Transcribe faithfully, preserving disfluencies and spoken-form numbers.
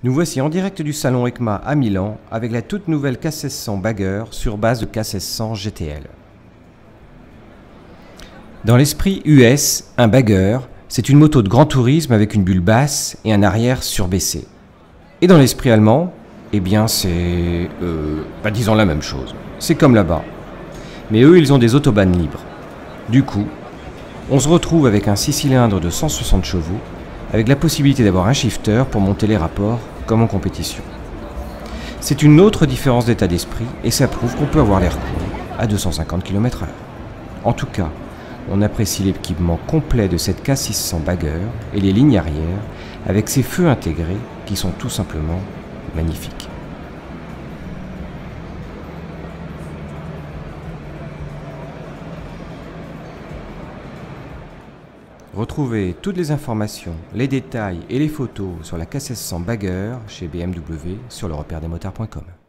Nous voici en direct du salon EICMA à Milan avec la toute nouvelle K seize cents Bagger sur base de K seize cents G T L. Dans l'esprit U S, un Bagger, c'est une moto de grand tourisme avec une bulle basse et un arrière surbaissé. Et dans l'esprit allemand, eh bien c'est, euh, bah disons la même chose. C'est comme là-bas. Mais eux, ils ont des autobahnes libres. Du coup, on se retrouve avec un six cylindres de cent soixante chevaux, avec la possibilité d'avoir un shifter pour monter les rapports, comme en compétition. C'est une autre différence d'état d'esprit, et ça prouve qu'on peut avoir l'air cool à deux cent cinquante kilomètres heure. En tout cas, on apprécie l'équipement complet de cette K six cents Bagger et les lignes arrière, avec ses feux intégrés qui sont tout simplement magnifiques. Retrouvez toutes les informations, les détails et les photos sur la K seize cents Bagger chez B M W sur le repère des motards point com.